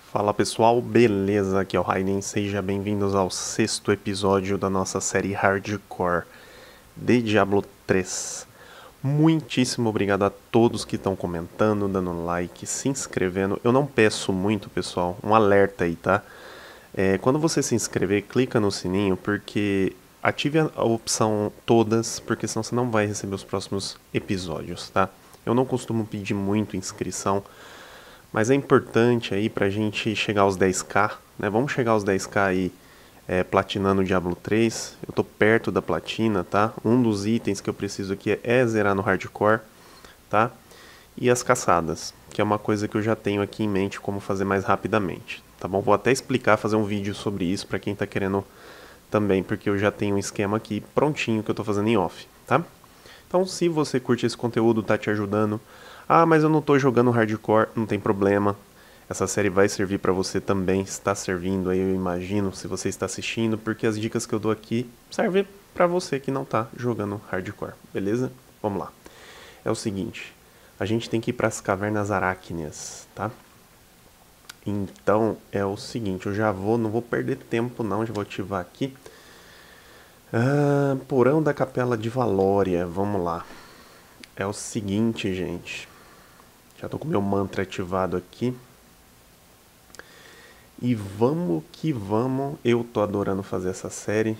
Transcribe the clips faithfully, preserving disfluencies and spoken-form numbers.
Fala pessoal, beleza? Aqui é o Raiden, sejam bem-vindos ao sexto episódio da nossa série Hardcore de Diablo três. Muitíssimo obrigado a todos que estão comentando, dando like, se inscrevendo. Eu não peço muito, pessoal, um alerta aí, tá? É, quando você se inscrever, clica no sininho, porque ative a, a opção todas, porque senão você não vai receber os próximos episódios, tá? Eu não costumo pedir muito inscrição, mas é importante aí pra gente chegar aos dez k, né? Vamos chegar aos dez k aí é, platinando o Diablo três. Eu tô perto da platina, tá? Um dos itens que eu preciso aqui é, é zerar no hardcore, tá? E as caçadas, que é uma coisa que eu já tenho aqui em mente como fazer mais rapidamente, tá bom? Vou até explicar, fazer um vídeo sobre isso pra quem tá querendo também, porque eu já tenho um esquema aqui prontinho que eu tô fazendo em off, tá? Então, se você curte esse conteúdo, tá te ajudando. Ah, mas eu não tô jogando hardcore, não tem problema. Essa série vai servir pra você também, está servindo aí, eu imagino, se você está assistindo, porque as dicas que eu dou aqui servem pra você que não tá jogando hardcore, beleza? Vamos lá. É o seguinte, a gente tem que ir pras cavernas arácneas, tá? Então, é o seguinte, eu já vou, não vou perder tempo não, já vou ativar aqui. Ah, porão da Capela de Valória, vamos lá. É o seguinte, gente. Já tô com meu mantra ativado aqui. E vamos que vamos. Eu tô adorando fazer essa série.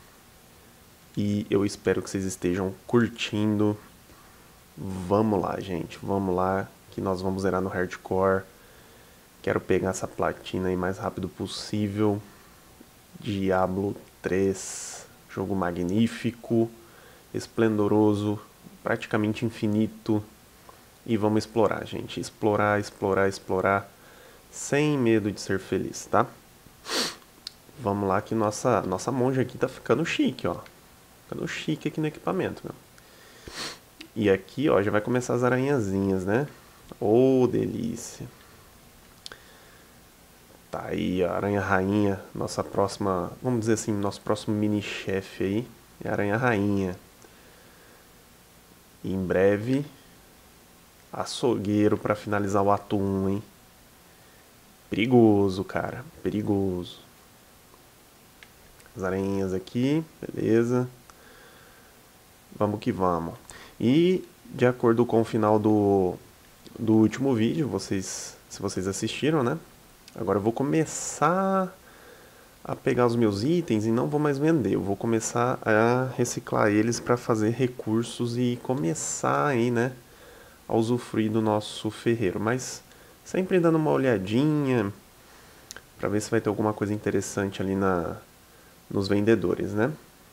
E eu espero que vocês estejam curtindo. Vamos lá, gente. Vamos lá, que nós vamos zerar no hardcore. Quero pegar essa platina aí o mais rápido possível. Diablo três. Jogo magnífico, esplendoroso, praticamente infinito. E vamos explorar, gente. Explorar, explorar, explorar. Sem medo de ser feliz, tá? Vamos lá que nossa, nossa monja aqui tá ficando chique, ó. Ficando chique aqui no equipamento, meu. E aqui, ó, já vai começar as aranhazinhas, né? Ô, delícia. Tá aí, a aranha rainha. Nossa próxima, vamos dizer assim, nosso próximo mini-chefe aí. É a aranha rainha. E em breve, açougueiro pra finalizar o ato um, hein? Perigoso, cara. Perigoso. As aranhas aqui, beleza. Vamos que vamos. E de acordo com o final do, do último vídeo, vocês, se vocês assistiram, né? Agora eu vou começar a pegar os meus itens e não vou mais vender. Eu vou começar a reciclar eles para fazer recursos e começar aí, né, a usufruir do nosso ferreiro. Mas sempre dando uma olhadinha para ver se vai ter alguma coisa interessante ali na, nos vendedores, né?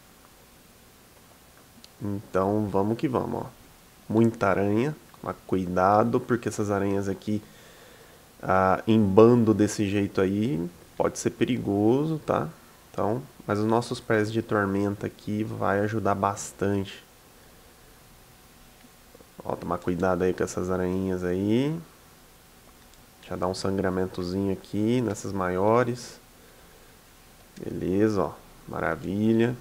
Então vamos que vamos, ó. Muita aranha, mas cuidado porque essas aranhas aqui ah, em bando desse jeito aí pode ser perigoso, tá? Então, mas os nossos pés de tormenta aqui vai ajudar bastante. Ó, tomar cuidado aí com essas aranhas aí. Já dá um sangramentozinho aqui nessas maiores. Beleza, ó. Maravilha.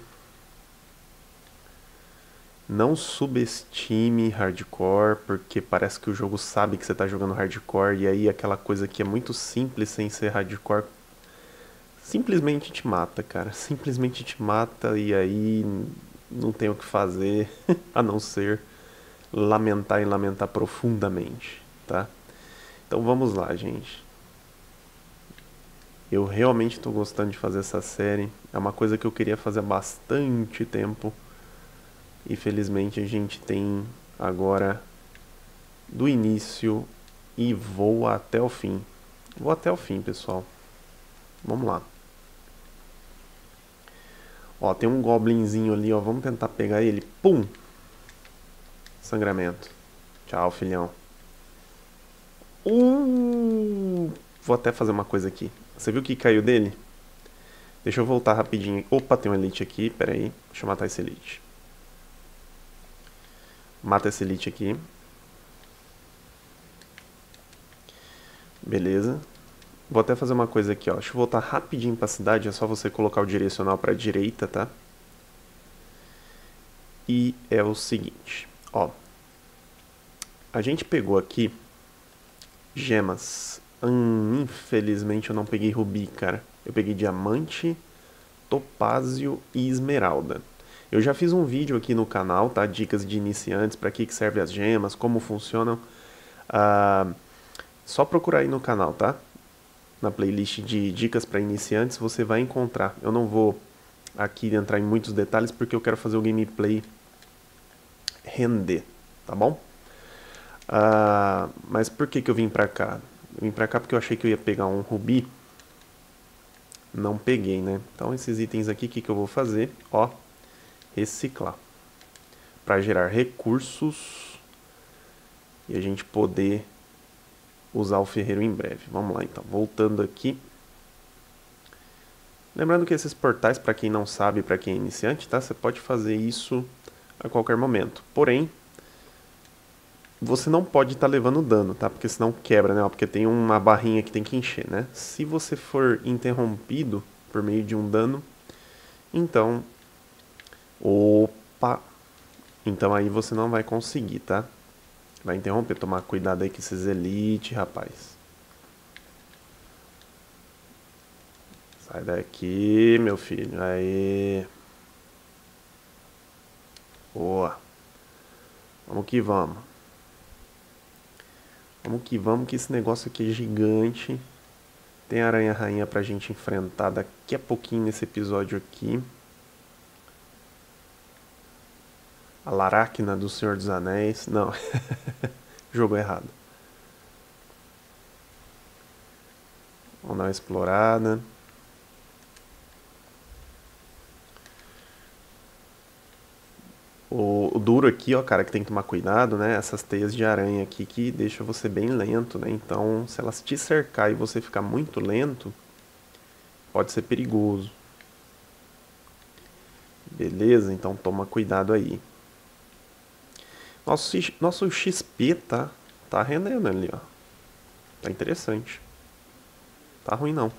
Não subestime hardcore, porque parece que o jogo sabe que você está jogando hardcore, e aí aquela coisa que é muito simples sem ser hardcore simplesmente te mata, cara. Simplesmente te mata e aí não tem o que fazer a não ser lamentar e lamentar profundamente, tá? Então vamos lá, gente. Eu realmente estou gostando de fazer essa série. É uma coisa que eu queria fazer há bastante tempo. E felizmente a gente tem agora do início e vou até o fim. Vou até o fim, pessoal. Vamos lá. Ó, tem um goblinzinho ali, ó. Vamos tentar pegar ele. Pum! Sangramento. Tchau, filhão. Uh! Vou até fazer uma coisa aqui. Você viu o que caiu dele? Deixa eu voltar rapidinho. Opa, tem um elite aqui. Pera aí. Deixa eu matar esse elite. Mata esse elite aqui. Beleza. Vou até fazer uma coisa aqui, ó. Deixa eu voltar rapidinho pra cidade. É só você colocar o direcional pra direita, tá? E é o seguinte, ó. A gente pegou aqui gemas Hum, infelizmente eu não peguei rubi, cara. Eu peguei diamante, topázio e esmeralda. Eu já fiz um vídeo aqui no canal, tá? Dicas de iniciantes, para que que servem as gemas, como funcionam. Ah, só procurar aí no canal, tá? Na playlist de dicas para iniciantes você vai encontrar. Eu não vou aqui entrar em muitos detalhes porque eu quero fazer o gameplay render, tá bom? Ah, mas por que que eu vim pra cá? Eu vim pra cá porque eu achei que eu ia pegar um rubi. Não peguei, né? Então esses itens aqui, o que que eu vou fazer? Ó, reciclar. Para gerar recursos e a gente poder usar o ferreiro em breve. Vamos lá então, voltando aqui. Lembrando que esses portais, para quem não sabe, para quem é iniciante, tá? Você pode fazer isso a qualquer momento. Porém, você não pode estar tá levando dano, tá? Porque senão quebra, né? Porque tem uma barrinha que tem que encher, né? Se você for interrompido por meio de um dano, então... Opa! Então aí você não vai conseguir, tá? Vai interromper, tomar cuidado aí com esses elite, rapaz. Sai daqui, meu filho. Aí. Boa. Vamos que vamos. Vamos que vamos, que esse negócio aqui é gigante. Tem aranha rainha pra gente enfrentar daqui a pouquinho nesse episódio aqui. A Laracna do Senhor dos Anéis. Não. Jogo errado. Vamos dar uma explorada. O, o duro aqui, ó, cara, que tem que tomar cuidado, né? Essas teias de aranha aqui que deixam você bem lento, né? Então, se elas te cercar e você ficar muito lento, pode ser perigoso. Beleza? Então toma cuidado aí. Nosso, nosso X P tá, tá rendendo ali, ó. Tá interessante. Tá ruim não.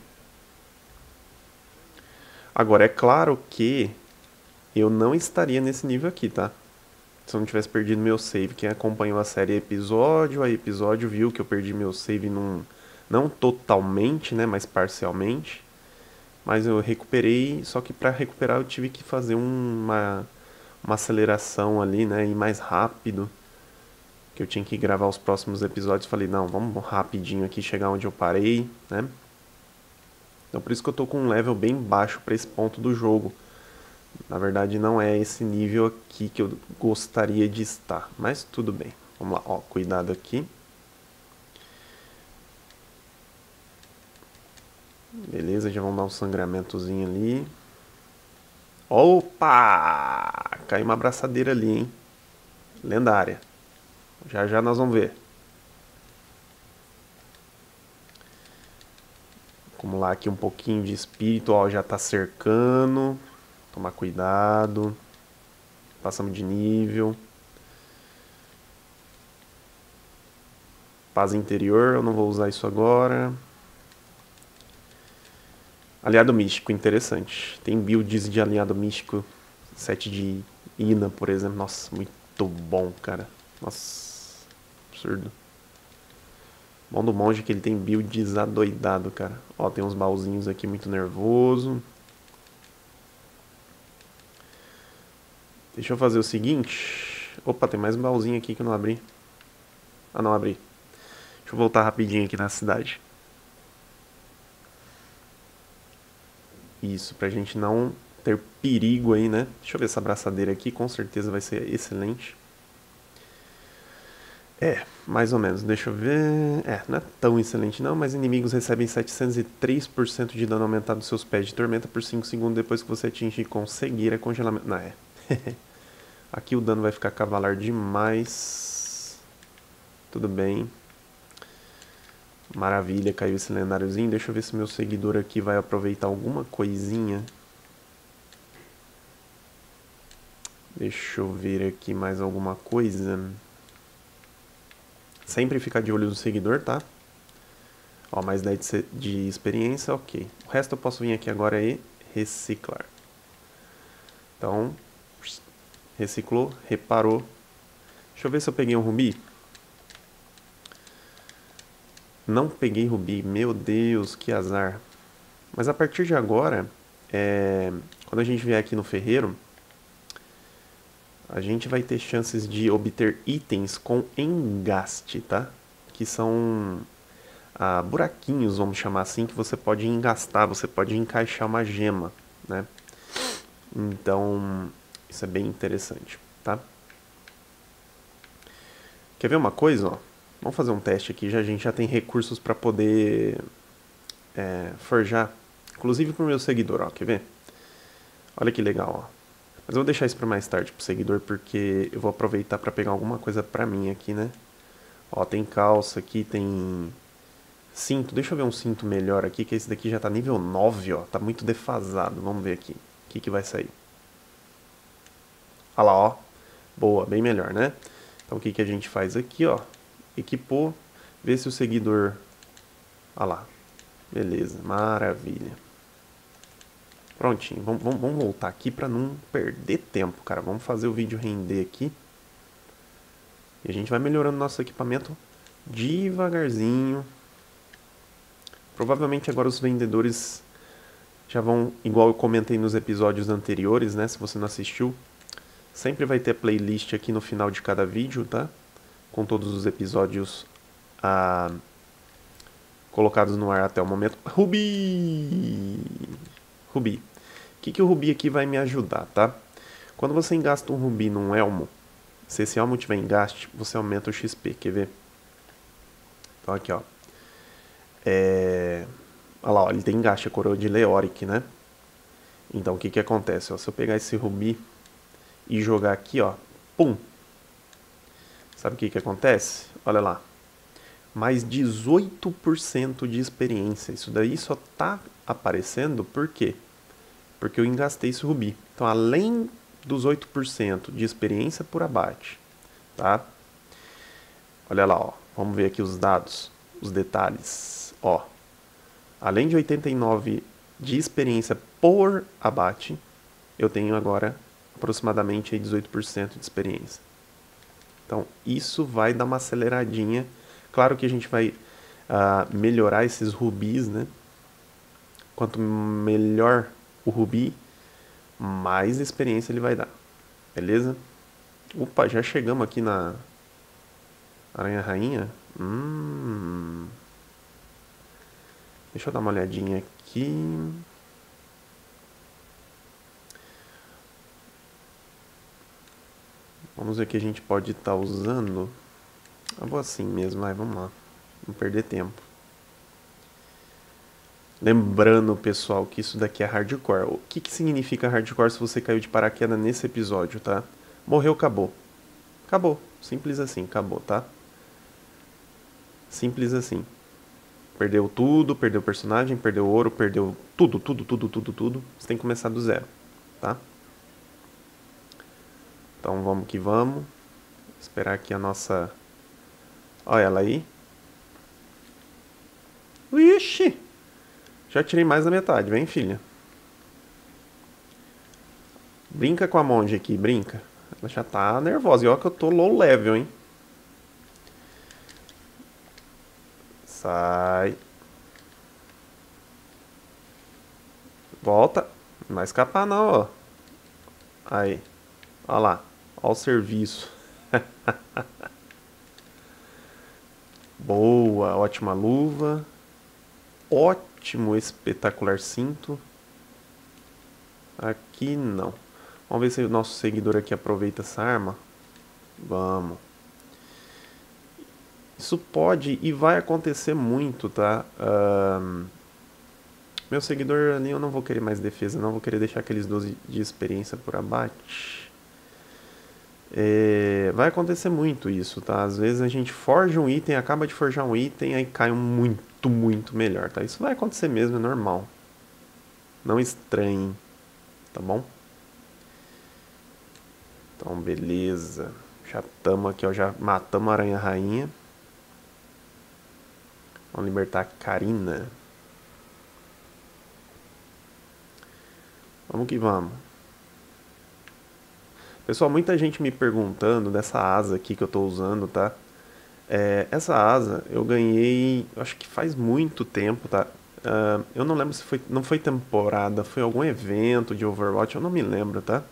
Agora, é claro que eu não estaria nesse nível aqui, tá? Se eu não tivesse perdido meu save. Quem acompanhou a série episódio a episódio viu que eu perdi meu save num... Não totalmente, né? Mas parcialmente. Mas eu recuperei, só que para recuperar eu tive que fazer uma, uma aceleração ali, né? Ir mais rápido. Que eu tinha que gravar os próximos episódios. Falei, não, vamos rapidinho aqui chegar onde eu parei, né? Então por isso que eu tô com um level bem baixo para esse ponto do jogo. Na verdade não é esse nível aqui que eu gostaria de estar, mas tudo bem. Vamos lá, ó, cuidado aqui. Beleza, já vamos dar um sangramentozinho ali. Opa! Caiu uma abraçadeira ali, hein? Lendária. Já já nós vamos ver. Acumular aqui um pouquinho de espírito, ó, já tá cercando. Tomar cuidado. Passamos de nível. Paz interior, eu não vou usar isso agora. Aliado místico, interessante. Tem builds de aliado místico. Set de Ina, por exemplo. Nossa, muito bom, cara. Nossa, absurdo. Bom do monge que ele tem builds adoidado, cara. Ó, tem uns baúzinhos aqui muito nervoso. Deixa eu fazer o seguinte. Opa, tem mais um baúzinho aqui que eu não abri. Ah, não abri. Deixa eu voltar rapidinho aqui na cidade. Isso, pra gente não ter perigo aí, né? Deixa eu ver essa abraçadeira aqui, com certeza vai ser excelente. É, mais ou menos, deixa eu ver... É, não é tão excelente não, mas inimigos recebem setecentos e três por cento de dano aumentado dos seus pés de tormenta por cinco segundos depois que você atinge e conseguir a congelamento... Não, é. Aqui o dano vai ficar cavalar demais. Tudo bem. Maravilha, caiu esse lendáriozinho. Deixa eu ver se meu seguidor aqui vai aproveitar alguma coisinha. Deixa eu ver aqui mais alguma coisa. Sempre ficar de olho no seguidor, tá? Ó, mais dez de experiência, ok. O resto eu posso vir aqui agora e reciclar. Então, reciclou, reparou. Deixa eu ver se eu peguei um rubi. não peguei rubi. Meu Deus, que azar. Mas a partir de agora, é, quando a gente vier aqui no ferreiro, a gente vai ter chances de obter itens com engaste, tá? Que são ah, buraquinhos, vamos chamar assim, que você pode engastar, você pode encaixar uma gema, né? Então, isso é bem interessante, tá? Quer ver uma coisa, ó? Vamos fazer um teste aqui, já a gente já tem recursos para poder é, forjar, inclusive pro meu seguidor, ó, quer ver? Olha que legal, ó. Mas eu vou deixar isso para mais tarde pro seguidor, porque eu vou aproveitar para pegar alguma coisa pra mim aqui, né? Ó, tem calça aqui, tem cinto. Deixa eu ver um cinto melhor aqui, que esse daqui já tá nível nove, ó. Tá muito defasado. Vamos ver aqui. O que que vai sair? Olha lá, ó. Boa, bem melhor, né? Então o que que a gente faz aqui, ó? Equipou. Vê se o seguidor... Olha lá. Beleza, maravilha. Prontinho, vamos, vamos, vamos voltar aqui pra não perder tempo, cara. Vamos fazer o vídeo render aqui. E a gente vai melhorando nosso equipamento devagarzinho. Provavelmente agora os vendedores já vão, igual eu comentei nos episódios anteriores, né? Se você não assistiu, sempre vai ter playlist aqui no final de cada vídeo, tá? Com todos os episódios ah, colocados no ar até o momento. Rubi! Rubi. O que, que o Rubi aqui vai me ajudar, tá? Quando você engasta um Rubi num elmo, se esse elmo tiver engaste, você aumenta o X P, quer ver? Então aqui, ó. É... Olha lá, ó, ele tem engaste, a coroa de Leoric, né? Então o que que acontece? Ó, se eu pegar esse Rubi e jogar aqui, ó, pum! Sabe o que que acontece? Olha lá. Mais dezoito por cento de experiência. Isso daí só tá aparecendo por quê? Porque eu engastei esse Rubi. Então, além dos oito por cento de experiência por abate, tá? Olha lá, ó. Vamos ver aqui os dados, os detalhes. Ó, além de oitenta e nove de experiência por abate, eu tenho agora aproximadamente dezoito por cento de experiência. Então, isso vai dar uma aceleradinha. Claro que a gente vai uh, melhorar esses rubis, né? Quanto melhor o rubi, mais experiência ele vai dar. Beleza? Opa, já chegamos aqui na Aranha Rainha. Hum. Deixa eu dar uma olhadinha aqui. Vamos ver o que a gente pode estar tá usando. Eu vou assim mesmo, vai, vamos lá. Não perder tempo. Lembrando, pessoal, que isso daqui é hardcore. O que, que significa hardcore se você caiu de paraquedas nesse episódio, tá? Morreu, acabou. Acabou. Simples assim, acabou, tá? Simples assim. Perdeu tudo, perdeu o personagem, perdeu ouro, perdeu tudo, tudo, tudo, tudo, tudo. Você tem que começar do zero, tá? Então vamos que vamos. Esperar aqui a nossa... Olha ela aí. Ixi! Já tirei mais da metade, vem filha. Brinca com a monge aqui, brinca. Ela já tá nervosa. E olha que eu tô low level, hein? Sai. Volta. Não vai escapar não, ó. Aí. Olha lá. Olha o serviço. Boa, ótima luva. Ótimo, espetacular cinto. Aqui não. Vamos ver se o nosso seguidor aqui aproveita essa arma. Vamos. Isso pode e vai acontecer muito, tá? Um, meu seguidor ali eu não vou querer mais defesa, não. Vou querer deixar aqueles doze de experiência por abate. É, vai acontecer muito isso, tá? Às vezes a gente forja um item, acaba de forjar um item, aí cai um muito, muito melhor, tá? Isso vai acontecer mesmo, é normal. Não estranhe, tá bom? Então, beleza. Já estamos aqui, ó. Já matamos a Aranha Rainha. Vamos libertar a Karina. Vamos que vamos. Pessoal, muita gente me perguntando dessa asa aqui que eu tô usando, tá? É, essa asa eu ganhei, acho que faz muito tempo, tá? Ah, eu não lembro se foi, não foi temporada, foi algum evento de Overwatch, eu não me lembro, tá?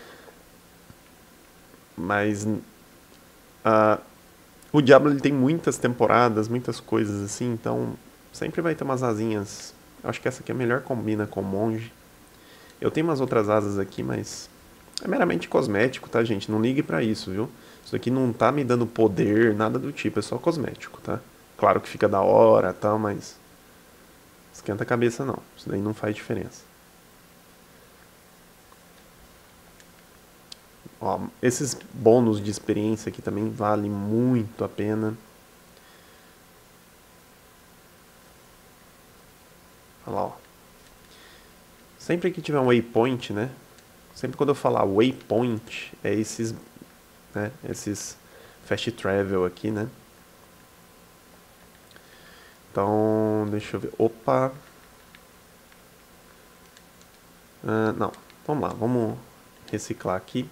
Mas ah, o Diablo ele tem muitas temporadas, muitas coisas assim, então sempre vai ter umas asinhas. Acho que essa aqui é a melhor combina com o monge. Eu tenho umas outras asas aqui, mas é meramente cosmético, tá, gente? Não ligue pra isso, viu? Isso aqui não tá me dando poder, nada do tipo, é só cosmético, tá? Claro que fica da hora e tal, mas esquenta a cabeça não. Isso daí não faz diferença. Ó, esses bônus de experiência aqui também valem muito a pena. Olha lá, ó. Sempre que tiver um waypoint, né? Sempre quando eu falar waypoint, é esses, né? Esses fast travel aqui, né? Então, deixa eu ver. Opa! Ah, não, vamos lá, vamos reciclar aqui.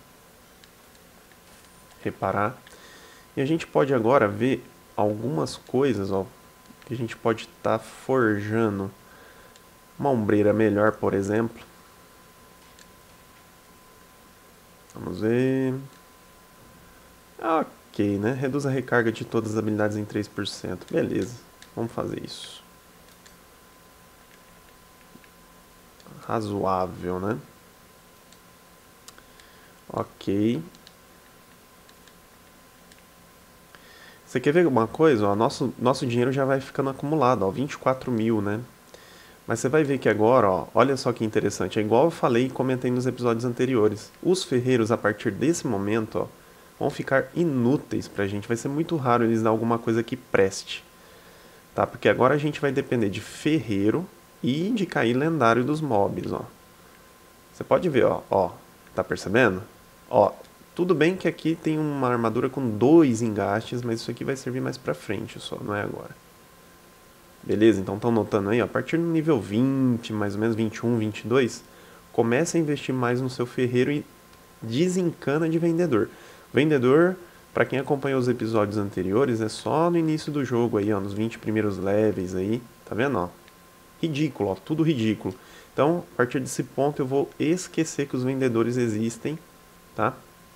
Reparar. E a gente pode agora ver algumas coisas, ó, que a gente pode estar tá forjando. Uma ombreira melhor, por exemplo. Vamos ver. Ok, né? Reduz a recarga de todas as habilidades em três por cento. Beleza, vamos fazer isso. Razoável, né? Ok. Você quer ver uma coisa? Ó, nosso, nosso dinheiro já vai ficando acumulado, ó, vinte e quatro mil, né? Mas você vai ver que agora, ó, olha só que interessante, é igual eu falei e comentei nos episódios anteriores. Os ferreiros, a partir desse momento, ó, vão ficar inúteis pra gente. Vai ser muito raro eles dar alguma coisa que preste, tá? Porque agora a gente vai depender de ferreiro e de cair lendário dos mobs, ó. Você pode ver, ó, ó, tá percebendo? Ó, tudo bem que aqui tem uma armadura com dois engastes, mas isso aqui vai servir mais pra frente só, não é agora. Beleza? Então estão notando aí, ó, a partir do nível vinte, mais ou menos vinte e um, vinte e dois, comece a investir mais no seu ferreiro e desencana de vendedor. Vendedor, para quem acompanhou os episódios anteriores, é só no início do jogo aí, ó, nos vinte primeiros levels aí, tá vendo, ó? Ridículo, ó, tudo ridículo. Então, a partir desse ponto eu vou esquecer que os vendedores existem, tá?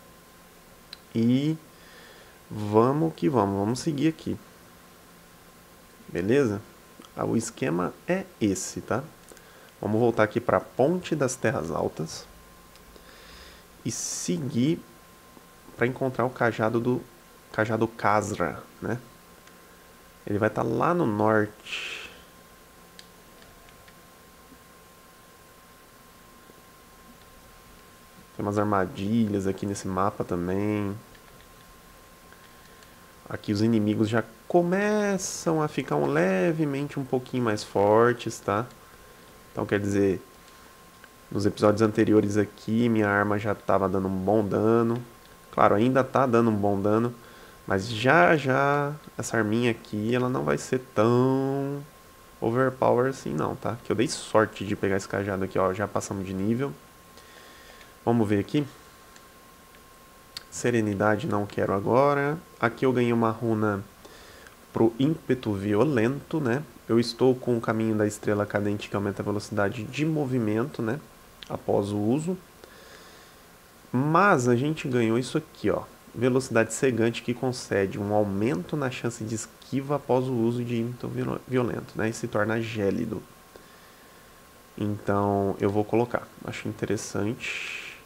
E vamos que vamos, vamos seguir aqui. Beleza? Ah, o esquema é esse, tá? Vamos voltar aqui para a Ponte das Terras Altas e seguir para encontrar o cajado do cajado Khazra, né? Ele vai estar tá lá no norte. Tem umas armadilhas aqui nesse mapa também. Aqui os inimigos já começam a ficar um, levemente um pouquinho mais fortes, tá? Então quer dizer, nos episódios anteriores aqui minha arma já estava dando um bom dano. Claro, ainda tá dando um bom dano, mas já já essa arminha aqui ela não vai ser tão overpower assim não, tá? Que eu dei sorte de pegar esse cajado aqui, ó, já passamos de nível. Vamos ver aqui. Serenidade não quero agora. Aqui eu ganhei uma runa pro ímpeto violento, né? Eu estou com o caminho da estrela cadente que aumenta a velocidade de movimento, né? Após o uso. Mas a gente ganhou isso aqui, ó. Velocidade cegante que concede um aumento na chance de esquiva após o uso de ímpeto violento, né? E se torna gélido. Então eu vou colocar. Acho interessante.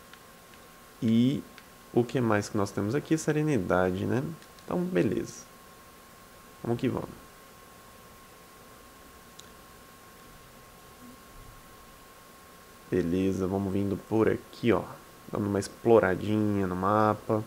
E o que mais que nós temos aqui? Serenidade, né? Então, beleza. Vamos que vamos. Beleza, vamos vindo por aqui, ó. Dando uma exploradinha no mapa.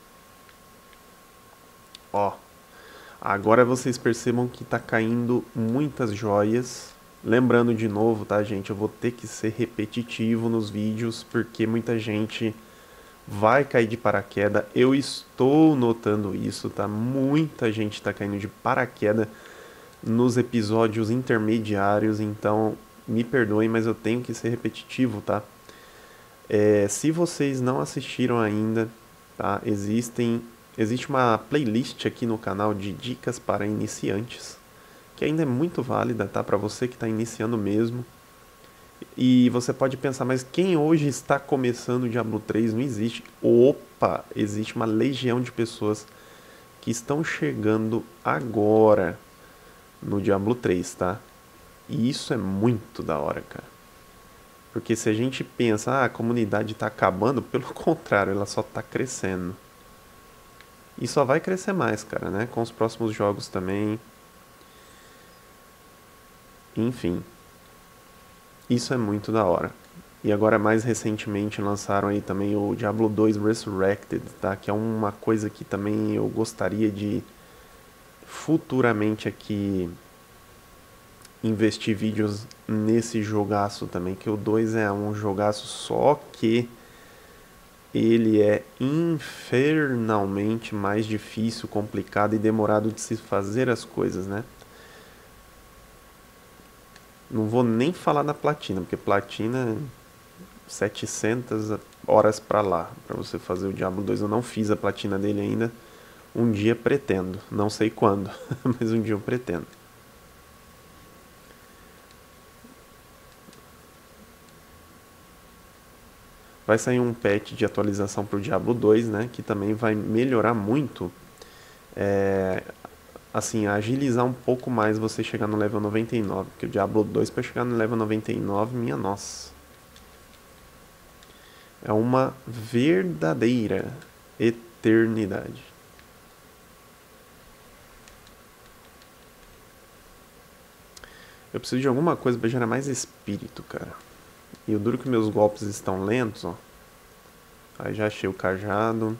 Ó. Agora vocês percebam que tá caindo muitas joias. Lembrando de novo, tá, gente? Eu vou ter que ser repetitivo nos vídeos, porque muita gente vai cair de paraquedas. Eu estou notando isso, tá? Muita gente tá caindo de paraquedas nos episódios intermediários, então me perdoem, mas eu tenho que ser repetitivo, tá? É, se vocês não assistiram ainda, tá? Existem existe uma playlist aqui no canal de dicas para iniciantes, que ainda é muito válida, tá? Para você que está iniciando mesmo. E você pode pensar, mas quem hoje está começando o Diablo três não existe? Opa, existe uma legião de pessoas que estão chegando agora no Diablo três, tá? E isso é muito da hora, cara. Porque se a gente pensa, ah, a comunidade está acabando, pelo contrário, ela só está crescendo. E só vai crescer mais, cara, né? Com os próximos jogos também. Enfim. Isso é muito da hora. E agora mais recentemente lançaram aí também o Diablo dois Resurrected, tá? Que é uma coisa que também eu gostaria de futuramente aqui investir vídeos nesse jogaço também, que o dois é um jogaço, só que ele é infernalmente mais difícil, complicado e demorado de se fazer as coisas, né? Não vou nem falar na platina, porque platina setecentas horas pra lá, pra você fazer o Diablo dois. Eu não fiz a platina dele ainda. Um dia pretendo, não sei quando, mas um dia eu pretendo. Vai sair um patch de atualização pro Diablo dois, né, que também vai melhorar muito, é, assim, agilizar um pouco mais você chegar no level noventa e nove, porque o Diablo dois para chegar no level noventa e nove, minha nossa, é uma verdadeira eternidade. Eu preciso de alguma coisa para gerar mais espírito, cara. E o duro que meus golpes estão lentos, ó. Aí já achei o cajado.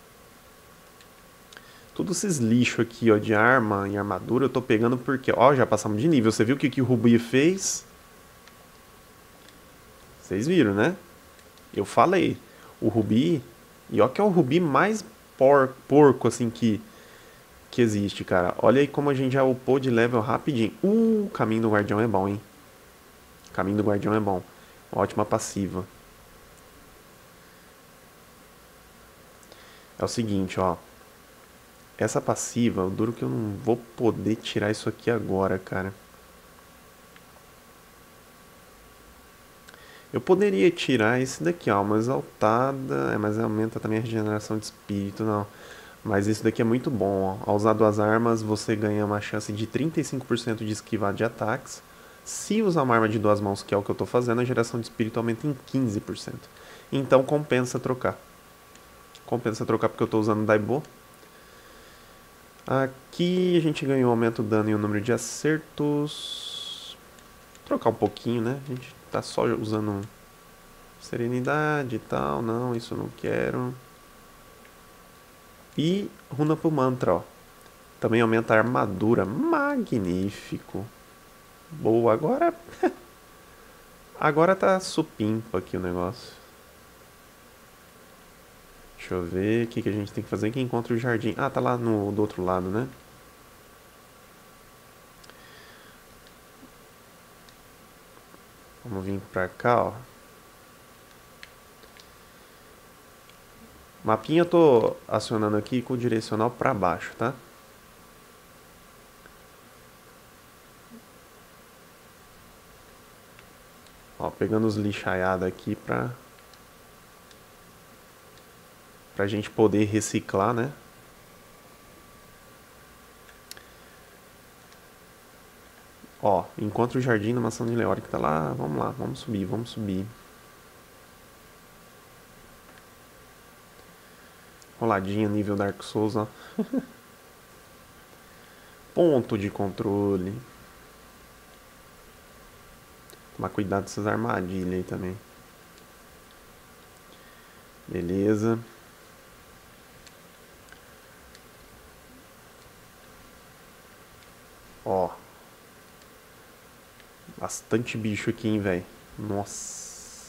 Todos esses lixos aqui, ó, de arma e armadura eu tô pegando porque, ó, já passamos de nível. Você viu o que, que o Rubi fez? Vocês viram, né? Eu falei. O Rubi, e ó que é o Rubi mais por, porco, assim, que, que existe, cara. Olha aí como a gente já upou de level rapidinho. Uh, o caminho do guardião é bom, hein? O caminho do guardião é bom. Ótima passiva. É o seguinte, ó. Essa passiva, o duro que eu não vou poder tirar isso aqui agora, cara. Eu poderia tirar esse daqui, ó, uma exaltada, é, mas aumenta também a regeneração de espírito, não. Mas isso daqui é muito bom, ó. Ao usar duas armas, você ganha uma chance de trinta e cinco por cento de esquivar de ataques. Se usar uma arma de duas mãos, que é o que eu tô fazendo, a geração de espírito aumenta em quinze por cento. Então compensa trocar. Compensa trocar porque eu tô usando Daibo. Aqui a gente ganhou aumento do dano e o número de acertos. Trocar um pouquinho, né? A gente tá só usando serenidade e tal. Não, isso eu não quero. E runa pro mantra, ó. Também aumenta a armadura. Magnífico. Boa, agora... agora tá supimpa aqui o negócio. Deixa eu ver o que, que a gente tem que fazer que encontra o jardim. Ah, tá lá no, do outro lado, né? Vamos vir pra cá, ó. Mapinha eu tô acionando aqui com o direcional pra baixo, tá? Ó, pegando os lixaiados aqui pra... pra gente poder reciclar, né? Ó, encontra o jardim da maçã de Leori que tá lá. Vamos lá, vamos subir, vamos subir. Roladinha, nível Dark Souls, ó. Ponto de controle. Tomar cuidado com essas armadilhas aí também. Beleza. Ó. Bastante bicho aqui, hein, velho. Nossa.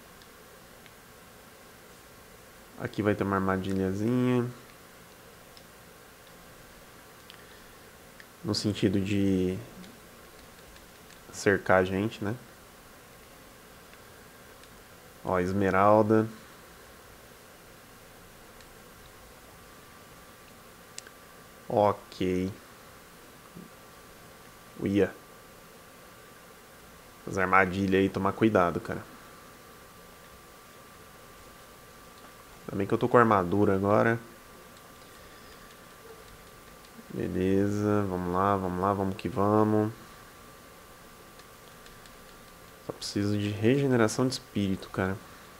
Aqui vai ter uma armadilhazinha. No sentido de cercar a gente, né? Ó, esmeralda. Ok. Uia. As armadilhas aí, tomar cuidado, cara. Ainda bem que eu tô com armadura agora. Beleza, vamos lá, vamos lá, vamos que vamos. Só preciso de regeneração de espírito, cara.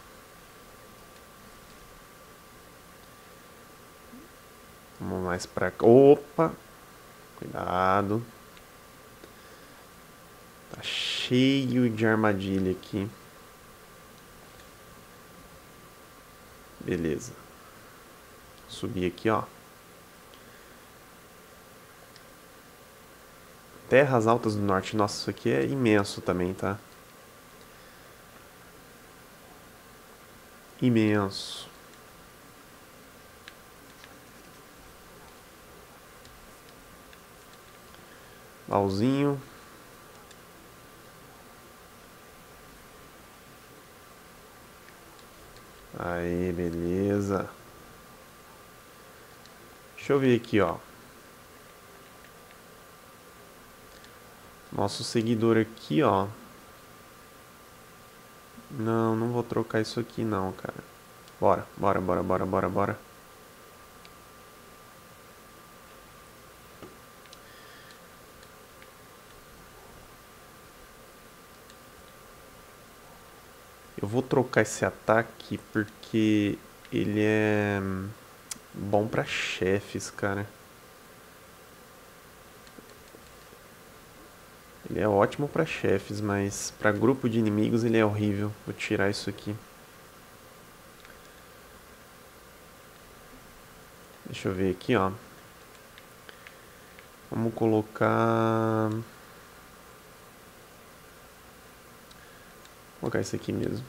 Vamos mais pra cá. Opa! Cuidado. Tá cheio de armadilha aqui. Beleza. Subir aqui, ó. Terras Altas do Norte. Nossa, isso aqui é imenso também, tá? Imenso. Baúzinho. Aí, beleza. Deixa eu ver aqui, ó. Nosso seguidor aqui, ó. Não, não vou trocar isso aqui não, cara. Bora, bora, bora, bora, bora, bora. Eu vou trocar esse ataque porque ele é bom pra chefes, cara. Ele é ótimo pra chefes, mas pra grupo de inimigos ele é horrível. Vou tirar isso aqui. Deixa eu ver aqui, ó. Vamos colocar... Vou colocar esse aqui mesmo.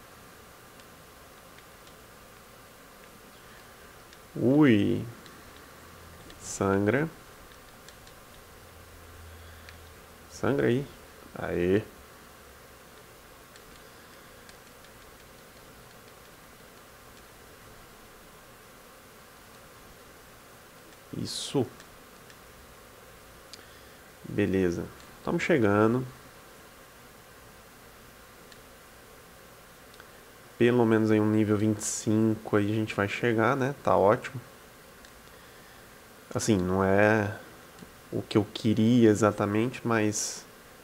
Ui. Sangra. Sangra aí. Aê. Isso. Beleza. Estamos chegando. Pelo menos em um nível vinte e cinco aí a gente vai chegar, né? Tá ótimo. Assim, não é o que eu queria exatamente, mas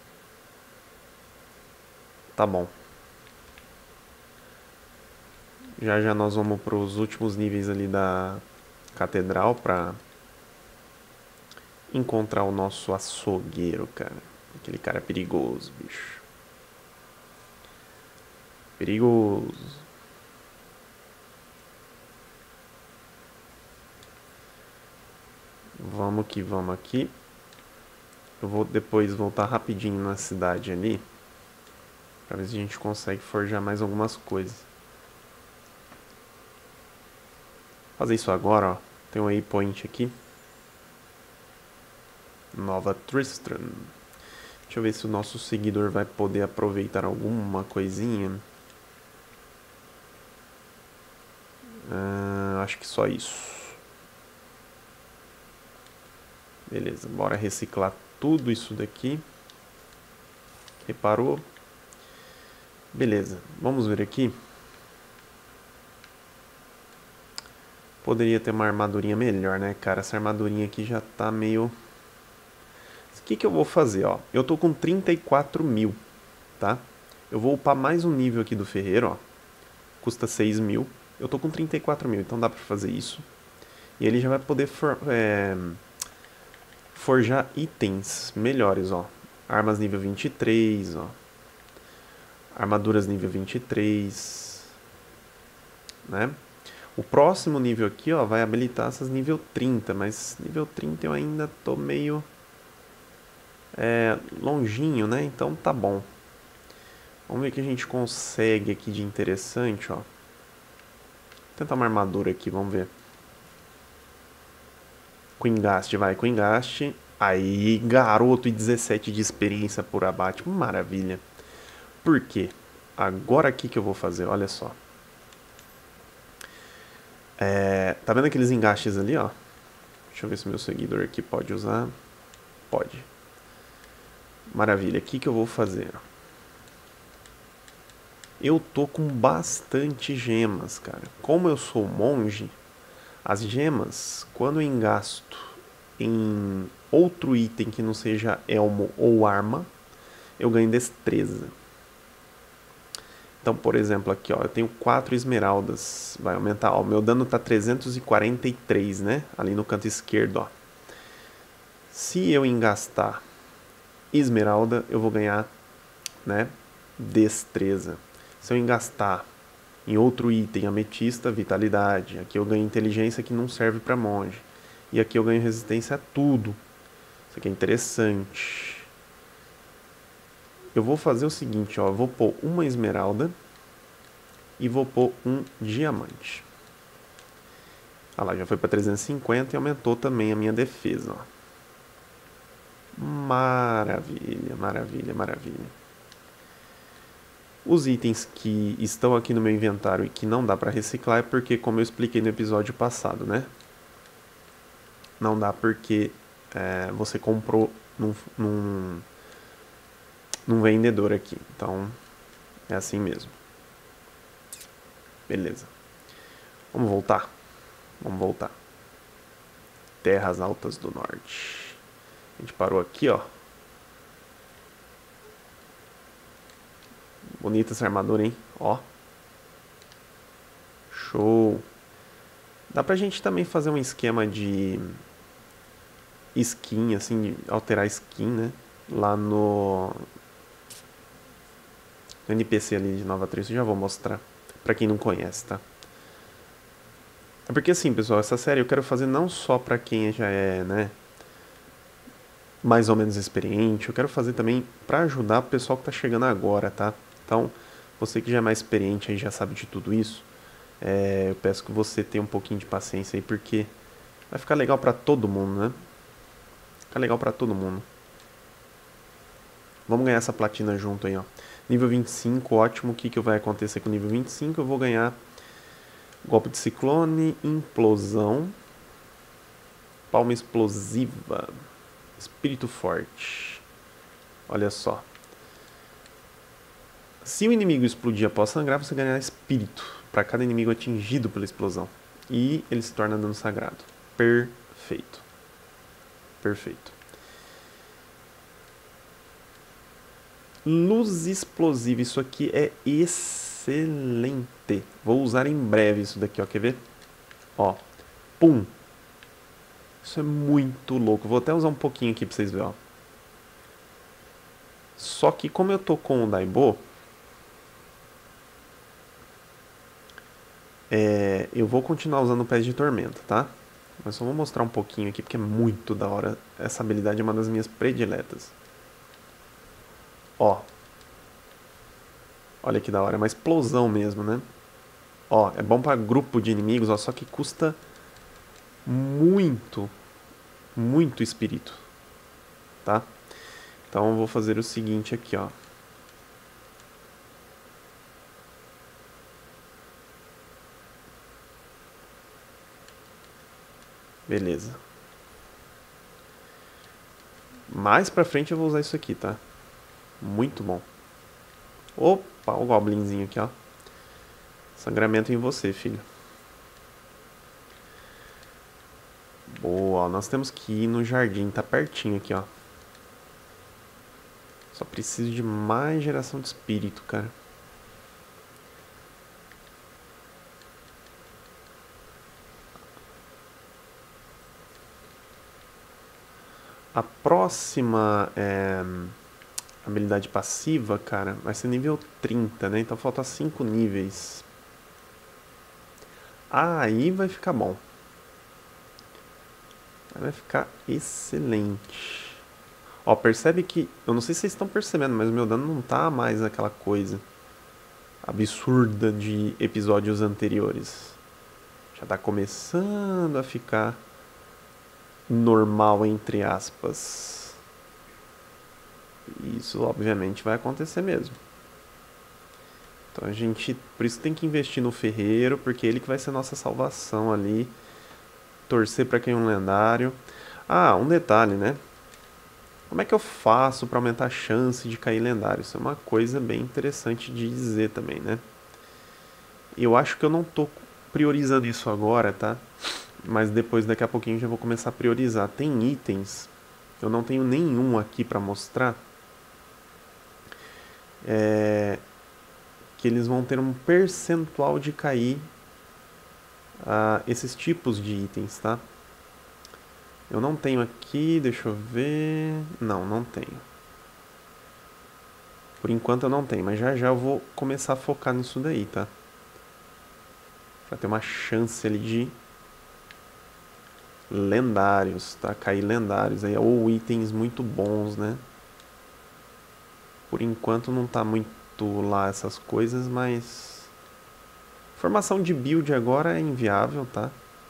tá bom. Já já nós vamos para os últimos níveis ali da catedral para encontrar o nosso açougueiro, cara. Aquele cara perigoso, bicho. Perigoso. Vamos que vamos aqui. Eu vou depois voltar rapidinho na cidade ali. Pra ver se a gente consegue forjar mais algumas coisas. Fazer isso agora, ó. Tem um waypoint aqui. Nova Tristram. Deixa eu ver se o nosso seguidor vai poder aproveitar alguma coisinha. Ah, acho que só isso. Beleza, bora reciclar tudo isso daqui. Reparou? Beleza, vamos ver aqui. Poderia ter uma armadurinha melhor, né, cara? Essa armadurinha aqui já tá meio... O que que eu vou fazer, ó? Eu tô com trinta e quatro mil, tá? Eu vou upar mais um nível aqui do ferreiro, ó. Custa seis mil. Eu tô com trinta e quatro mil, então dá pra fazer isso. E ele já vai poder for, é, forjar itens melhores, ó. Armas nível vinte e três, ó. Armaduras nível vinte e três, né? O próximo nível aqui, ó, vai habilitar essas nível trinta, mas nível trinta eu ainda tô meio é, longinho, né? Então tá bom. Vamos ver o que a gente consegue aqui de interessante, ó. Vou tentar uma armadura aqui, vamos ver. Com engaste, vai, com engaste. Aí, garoto, e dezessete de experiência por abate. Maravilha. Por quê? Agora aqui que eu vou fazer, olha só. É, tá vendo aqueles engastes ali, ó? Deixa eu ver se meu seguidor aqui pode usar. Pode. Maravilha, o que, que eu vou fazer? Eu tô com bastante gemas, cara. Como eu sou monge, as gemas, quando eu engasto em outro item que não seja elmo ou arma, eu ganho destreza. Então, por exemplo, aqui, ó, eu tenho quatro esmeraldas. Vai aumentar, ó, o meu dano tá trezentos e quarenta e três, né? Ali no canto esquerdo, ó. Se eu engastar esmeralda, eu vou ganhar, né, destreza. Se eu engastar em outro item, ametista, vitalidade. Aqui eu ganho inteligência que não serve para monge. E aqui eu ganho resistência a tudo. Isso aqui é interessante. Eu vou fazer o seguinte, ó, eu vou pôr uma esmeralda e vou pôr um diamante. Ah lá, já foi para trezentos e cinquenta e aumentou também a minha defesa, ó. Maravilha, maravilha, maravilha. Os itens que estão aqui no meu inventário e que não dá para reciclar é porque, como eu expliquei no episódio passado, né? Não dá porque é, você comprou num, num, num vendedor aqui. Então, é assim mesmo. Beleza. Vamos voltar? Vamos voltar. Terras Altas do Norte. A gente parou aqui, ó. Bonita essa armadura, hein? Ó. Show. Dá pra gente também fazer um esquema de skin, assim, alterar skin, né? Lá no, no N P C ali de Nova Triste, eu já vou mostrar. Pra quem não conhece, tá? É porque assim, pessoal, essa série eu quero fazer não só pra quem já é, né, mais ou menos experiente, eu quero fazer também pra ajudar o pessoal que tá chegando agora, tá? Então, você que já é mais experiente aí, já sabe de tudo isso, é, eu peço que você tenha um pouquinho de paciência aí, porque vai ficar legal pra todo mundo, né? Fica legal pra todo mundo. Vamos ganhar essa platina junto aí, ó. Nível vinte e cinco, ótimo. O que, que vai acontecer com o nível vinte e cinco? Eu vou ganhar golpe de ciclone, implosão, palma explosiva, espírito forte. Olha só. Se o inimigo explodir após sangrar, você ganha espírito para cada inimigo atingido pela explosão. E ele se torna dano sagrado. Perfeito. Perfeito. Luz explosiva. Isso aqui é excelente. Vou usar em breve isso daqui, ó. Quer ver? Ó. Pum. Isso é muito louco. Vou até usar um pouquinho aqui pra vocês verem, ó. Só que como eu tô com o Daibo, é, eu vou continuar usando o Pés de Tormenta, tá? Mas só vou mostrar um pouquinho aqui, porque é muito da hora. Essa habilidade é uma das minhas prediletas. Ó. Olha que da hora, é uma explosão mesmo, né? Ó, é bom pra grupo de inimigos, ó, só que custa muito, muito espírito, tá? Então eu vou fazer o seguinte aqui, ó. Beleza. Mais pra frente eu vou usar isso aqui, tá? Muito bom. Opa, o goblinzinho aqui, ó. Sangramento em você, filho. Boa, ó. Nós temos que ir no jardim, tá pertinho aqui, ó. Só preciso de mais geração de espírito, cara. A próxima é, habilidade passiva, cara, vai ser nível trinta, né? Então falta cinco níveis. Ah, aí vai ficar bom. Aí vai ficar excelente. Ó, percebe que... Eu não sei se vocês estão percebendo, mas o meu dano não tá mais aquela coisa absurda de episódios anteriores. Já tá começando a ficar normal, entre aspas. E isso, obviamente, vai acontecer mesmo. Então a gente... Por isso tem que investir no ferreiro, porque ele que vai ser a nossa salvação ali Torcer pra cair um lendário. Ah, um detalhe, né? Como é que eu faço pra aumentar a chance de cair lendário? Isso é uma coisa bem interessante de dizer também, né? Eu acho que eu não tô priorizando isso agora, tá? Mas depois, daqui a pouquinho, já vou começar a priorizar. Tem itens, eu não tenho nenhum aqui pra mostrar, é, que eles vão ter um percentual de cair ah, esses tipos de itens, tá? Eu não tenho aqui, deixa eu ver. Não, não tenho. Por enquanto eu não tenho, mas já já eu vou começar a focar nisso daí, tá? Pra ter uma chance ali de lendários, tá? Cair lendários aí, ou itens muito bons, né? Por enquanto não tá muito lá essas coisas, mas formação de build agora é inviável, tá?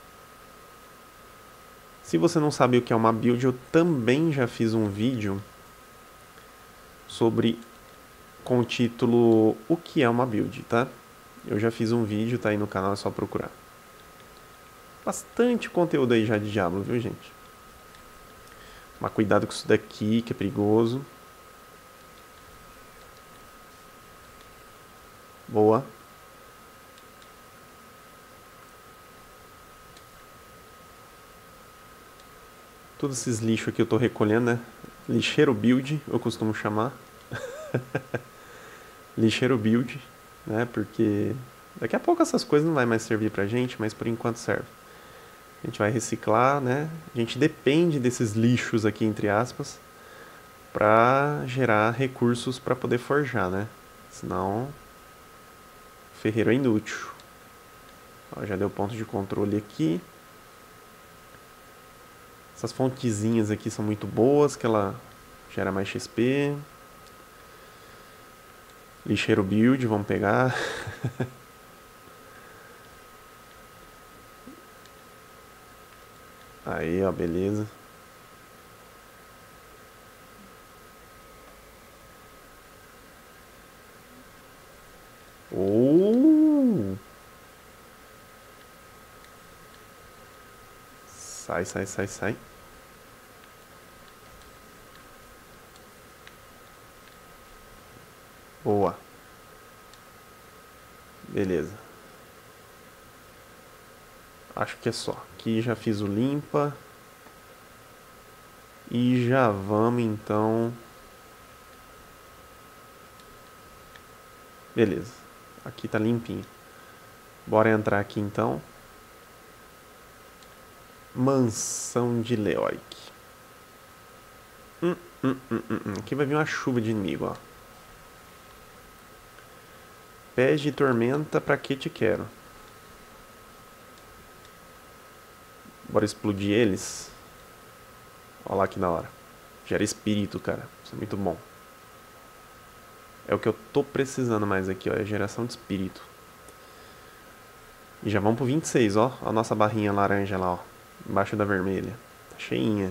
Se você não sabe o que é uma build, eu também já fiz um vídeo sobre com o título O que é uma build, tá? Eu já fiz um vídeo, tá aí no canal, é só procurar. Bastante conteúdo aí já de Diablo, viu, gente? Mas cuidado com isso daqui, que é perigoso. Boa. Todos esses lixos aqui eu tô recolhendo, né? Lixeiro build, eu costumo chamar. Lixeiro build, né? Porque daqui a pouco essas coisas não vai mais servir pra gente, mas por enquanto serve. A gente vai reciclar, né? A gente depende desses lixos aqui, entre aspas, pra gerar recursos pra poder forjar, né? Senão, o ferreiro é inútil. Ó, já deu ponto de controle aqui. Essas fontezinhas aqui são muito boas, que ela gera mais X P. Lixeiro build, vamos pegar. Aí, ó, beleza. Oh! Sai, sai, sai, sai. Boa. Beleza. Acho que é só. Aqui já fiz o limpa. E já vamos então. Beleza. Aqui tá limpinho. Bora entrar aqui então. Mansão de Leoric. Hum, hum, hum, hum, hum. Aqui vai vir uma chuva de inimigo, ó. Pés de tormenta, pra que te quero? Bora explodir eles. Olha lá que da hora. Gera espírito, cara. Isso é muito bom. É o que eu tô precisando mais aqui, ó. É geração de espírito. E já vamos pro vinte e seis, ó. A nossa barrinha laranja lá, ó. Embaixo da vermelha. Tá cheinha.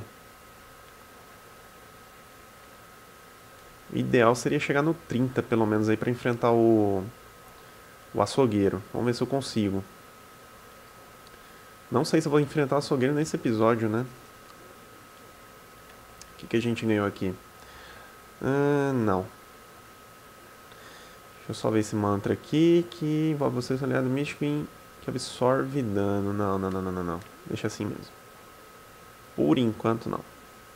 O ideal seria chegar no trinta, pelo menos, aí pra enfrentar o... O açougueiro. Vamos ver se eu consigo. Não sei se eu vou enfrentar o açougueiro nesse episódio, né? O que, que a gente ganhou aqui? Ah, não. Deixa eu só ver esse mantra aqui, que envolve você, seu aliado místico, em... que absorve dano. Não, não, não, não, não, não. Deixa assim mesmo. Por enquanto, não.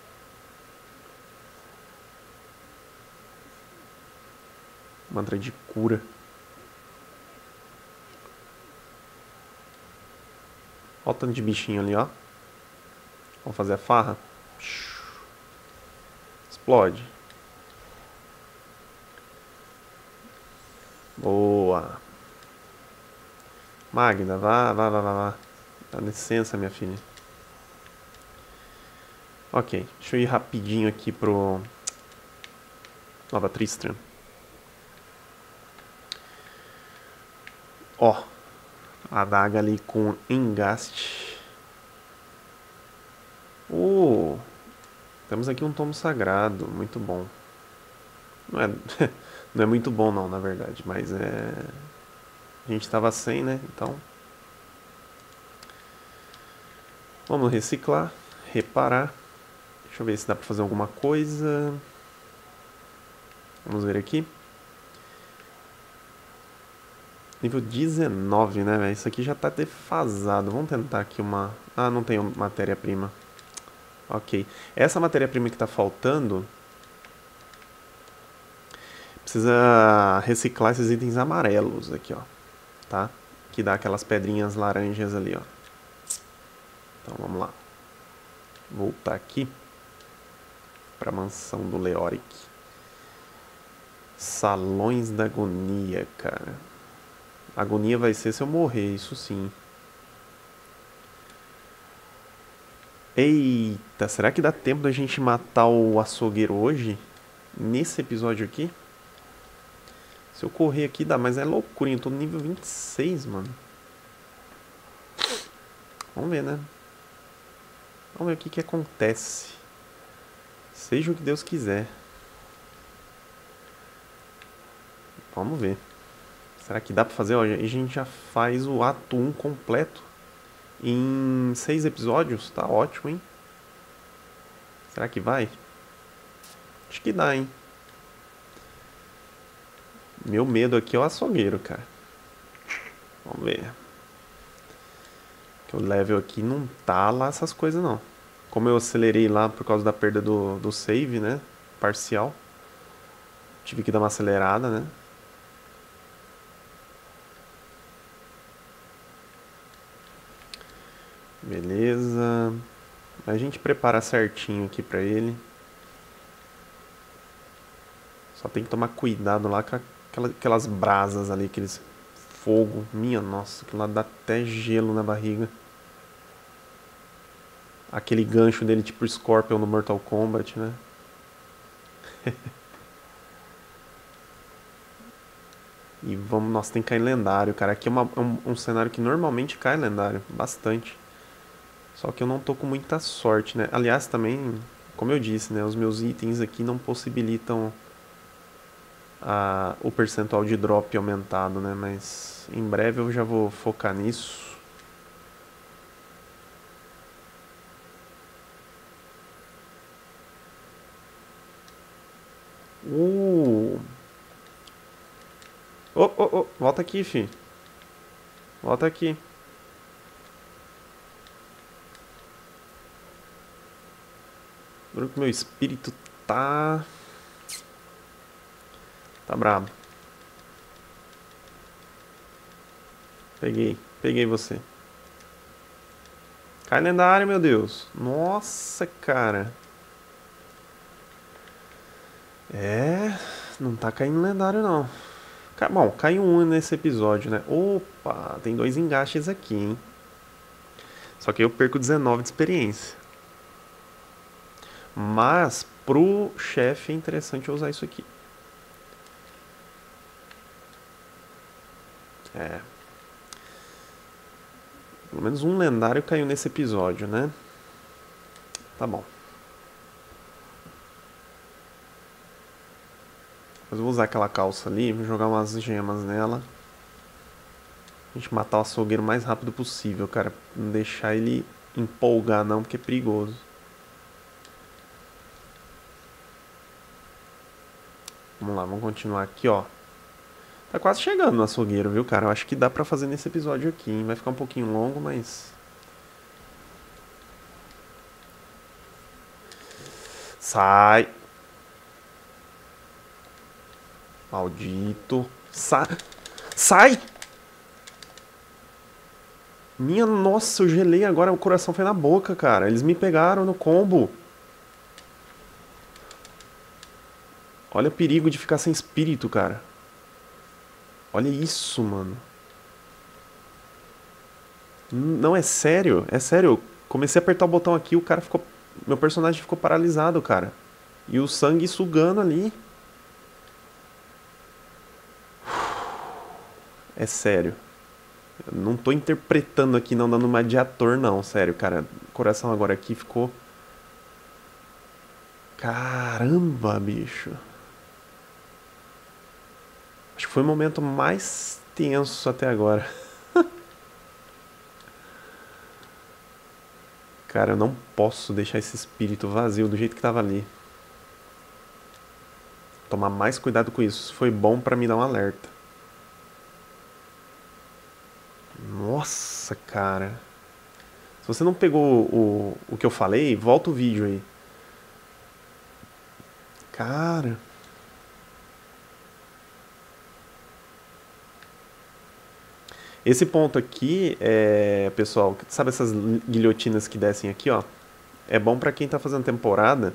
Mantra de cura. Olha o tanto de bichinho ali, ó. Vamos fazer a farra. Explode. Boa. Magda, vá, vá, vá, vá, vá. Dá licença, minha filha. Ok, deixa eu ir rapidinho aqui pro Nova Tristram. Ó, a adaga ali com engaste. Uh, temos aqui um tomo sagrado, muito bom. Não é, não é muito bom não, na verdade, mas é... A gente tava sem, né, então... Vamos reciclar, reparar. Deixa eu ver se dá pra fazer alguma coisa. Vamos ver aqui. Nível dezenove, né, velho? Isso aqui já tá defasado. Vamos tentar aqui uma... Ah, não tem matéria-prima. Ok. Essa matéria-prima que tá faltando... Precisa reciclar esses itens amarelos aqui, ó. Tá? Que dá aquelas pedrinhas laranjas ali, ó. Então, vamos lá. Voltar aqui. Pra mansão do Leoric. Salões da agonia, cara. A agonia vai ser se eu morrer, isso sim. Eita, será que dá tempo da gente matar o açougueiro hoje? Nesse episódio aqui? Se eu correr aqui dá, mas é loucura, eu tô no nível vinte e seis, mano. Vamos ver, né? Vamos ver o que que acontece. Seja o que Deus quiser. Vamos ver. Será que dá pra fazer? Olha, a gente já faz o ato um completo em seis episódios. Tá ótimo, hein? Será que vai? Acho que dá, hein? Meu medo aqui é o açougueiro, cara. Vamos ver. Que o level aqui não tá lá essas coisas, não. Como eu acelerei lá por causa da perda do, do save, né? Parcial. Tive que dar uma acelerada, né? Beleza. A gente prepara certinho aqui pra ele. Só tem que tomar cuidado lá com aquelas, aquelas brasas ali, aqueles fogo. Minha nossa, aquilo lá dá até gelo na barriga. Aquele gancho dele tipo Scorpion no Mortal Kombat, né? E vamos, nossa, tem que cair lendário, cara. Aqui é, uma, é um, um cenário que normalmente cai lendário, bastante. Só que eu não tô com muita sorte, né? Aliás, também, como eu disse, né? Os meus itens aqui não possibilitam a, o percentual de drop aumentado, né? Mas em breve eu já vou focar nisso. Uh! Ô, ô, ô, volta aqui, fi. Volta aqui. Duro que meu espírito tá... Tá brabo. Peguei, peguei você. Cai lendário, meu Deus. Nossa, cara. É... Não tá caindo lendário, não. Bom, caiu um nesse episódio, né? Opa, tem dois engastes aqui, hein? Só que eu perco dezenove de experiência. Mas, pro chefe é interessante eu usar isso aqui. É. Pelo menos um lendário caiu nesse episódio, né? Tá bom. Mas eu vou usar aquela calça ali, vou jogar umas gemas nela. A gente matar o açougueiro o mais rápido possível, cara. Não deixar ele empolgar não, porque é perigoso. Vamos lá, vamos continuar aqui, ó. Tá quase chegando no açougueiro, viu, cara? Eu acho que dá pra fazer nesse episódio aqui, hein? Vai ficar um pouquinho longo, mas... Sai! Maldito! Sai! Sai! Minha nossa, eu gelei agora, o coração foi na boca, cara. Eles me pegaram no combo. Olha o perigo de ficar sem espírito, cara. Olha isso, mano. Não, é sério, é sério. Eu comecei a apertar o botão aqui, o cara ficou... Meu personagem ficou paralisado, cara. E o sangue sugando ali. É sério. Eu não tô interpretando aqui, não dando uma de ator, não. Sério, cara. O coração agora aqui ficou... Caramba, bicho. Acho que foi o momento mais tenso até agora. Cara, eu não posso deixar esse espírito vazio do jeito que tava ali. Tomar mais cuidado com isso. Isso foi bom pra me dar um alerta. Nossa, cara. Se você não pegou o, o que eu falei, volta o vídeo aí. Cara. Esse ponto aqui, é, pessoal, sabe essas guilhotinas que descem aqui, ó? É bom pra quem tá fazendo temporada.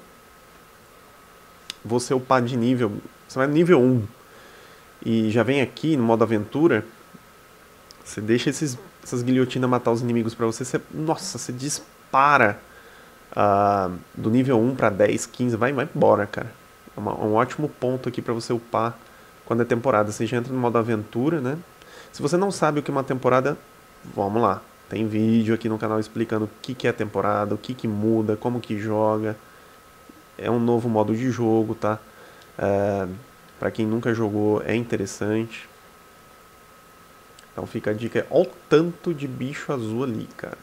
Você upar de nível. Você vai no nível um. E já vem aqui no modo aventura. Você deixa esses, essas guilhotinas matar os inimigos pra você. você nossa, você dispara uh, do nível um pra dez, quinze. Vai, vai embora, cara. É uma, um ótimo ponto aqui pra você upar quando é temporada. Você já entra no modo aventura, né? Se você não sabe o que é uma temporada, vamos lá. Tem vídeo aqui no canal explicando o que, que é temporada, o que, que muda, como que joga. É um novo modo de jogo, tá? É, pra quem nunca jogou, é interessante. Então fica a dica. Olha o tanto de bicho azul ali, cara.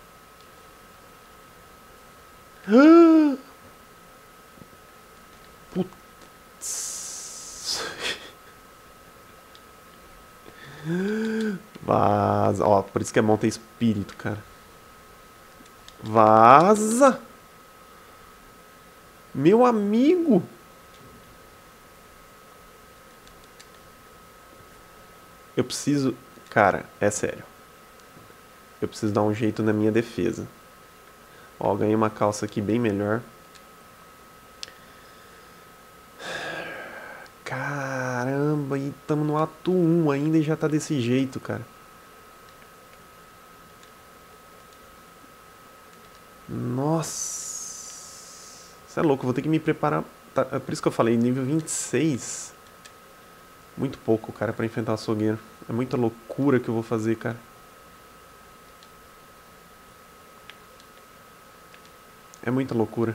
Putz. Vaza. Ó, por isso que é bom ter espírito, cara. Vaza! Meu amigo! Eu preciso... Cara, é sério. Eu preciso dar um jeito na minha defesa. Ó, ganhei uma calça aqui bem melhor. Caramba, e estamos no ato um ainda e já tá desse jeito, cara. Nossa. Você é louco, vou ter que me preparar. Tá, é por isso que eu falei, nível vinte e seis. Muito pouco, cara, pra enfrentar o açougueiro. É muita loucura que eu vou fazer, cara. É muita loucura.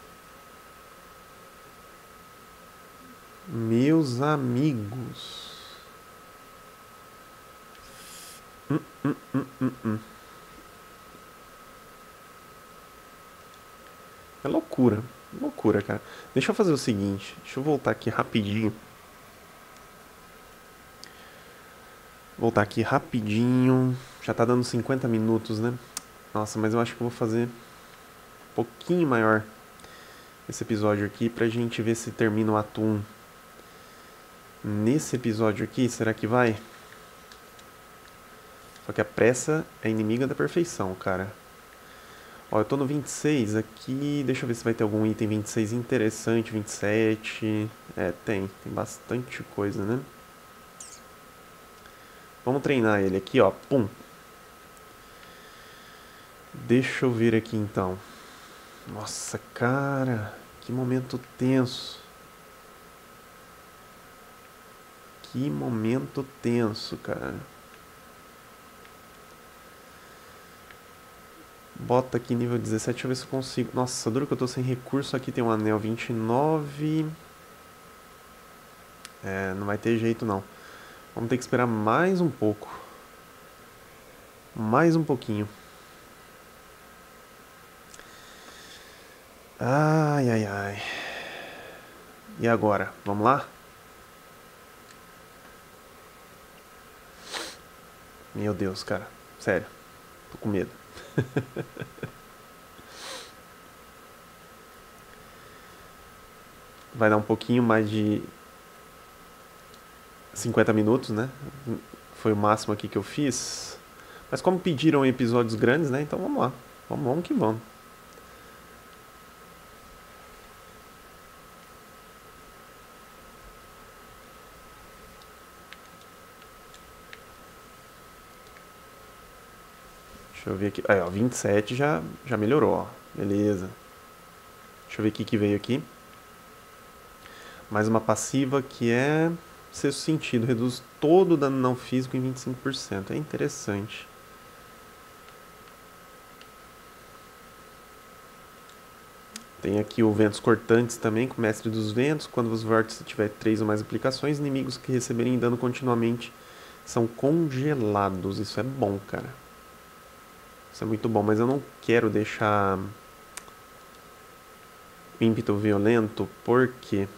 Meus amigos. Hum, hum, hum, hum, hum. É loucura. Loucura, cara. Deixa eu fazer o seguinte. Deixa eu voltar aqui rapidinho. Voltar aqui rapidinho. Já tá dando cinquenta minutos, né? Nossa, mas eu acho que eu vou fazer um pouquinho maior esse episódio aqui pra gente ver se termina o ato um. Nesse episódio aqui, será que vai? Só que a pressa é inimiga da perfeição, cara. Ó, eu tô no vinte e seis aqui. Deixa eu ver se vai ter algum item vinte e seis interessante. vinte e sete. É, tem. Tem bastante coisa, né? Vamos treinar ele aqui, ó. Pum. Deixa eu ver aqui então. Nossa, cara. Que momento tenso. Que momento tenso, cara. Bota aqui nível dezessete, deixa eu ver se eu consigo. Nossa, duro que eu tô sem recurso. Aqui tem um anel vinte e nove. É, não vai ter jeito não. Vamos ter que esperar mais um pouco. Mais um pouquinho. Ai, ai, ai. E agora? Vamos lá? Meu Deus, cara. Sério. Tô com medo. Vai dar um pouquinho mais de cinquenta minutos, né? Foi o máximo aqui que eu fiz. Mas como pediram episódios grandes, né? Então vamos lá. Vamos, vamos que vamos. Deixa eu ver aqui. Aí, ó, vinte e sete já, já melhorou, ó. Beleza. Deixa eu ver o que que veio aqui. Mais uma passiva que é sexto sentido. Reduz todo o dano não físico em vinte e cinco por cento. É interessante. Tem aqui o Ventos Cortantes também, com o Mestre dos Ventos. Quando os vórtices tiver três ou mais aplicações, inimigos que receberem dano continuamente são congelados. Isso é bom, cara. Isso é muito bom, mas eu não quero deixar ímpeto violento porque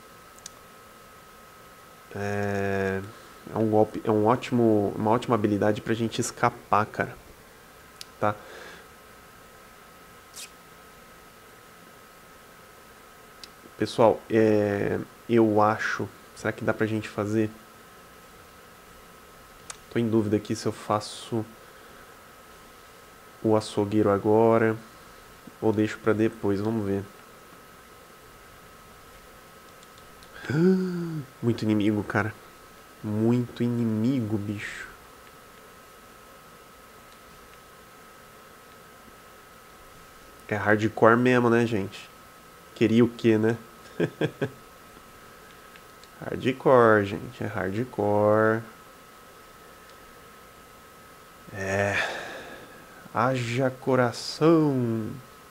é, é um golpe, é um ótimo, uma ótima habilidade pra gente escapar, cara. Tá? Pessoal, é, eu acho. Será que dá pra gente fazer? Tô em dúvida aqui se eu faço o açougueiro agora ou deixo pra depois, vamos ver. Muito inimigo, cara. Muito inimigo, bicho. É hardcore mesmo, né, gente? Queria o quê, né? Hardcore, gente. É hardcore. É. Haja coração.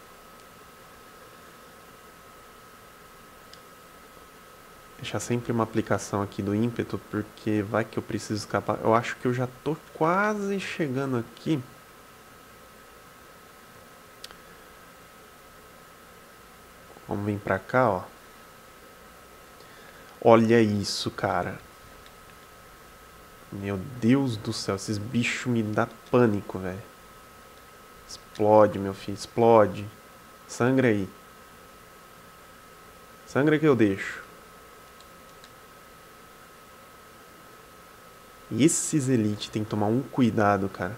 Deixar sempre uma aplicação aqui do ímpeto, porque vai que eu preciso escapar. Eu acho que eu já tô quase chegando aqui. Vamos vir pra cá, ó. Olha isso, cara. Meu Deus do céu, esses bichos me dá pânico, velho. Explode, meu filho, explode. Sangra aí. Sangra que eu deixo. E esses Elite tem que tomar um cuidado, cara.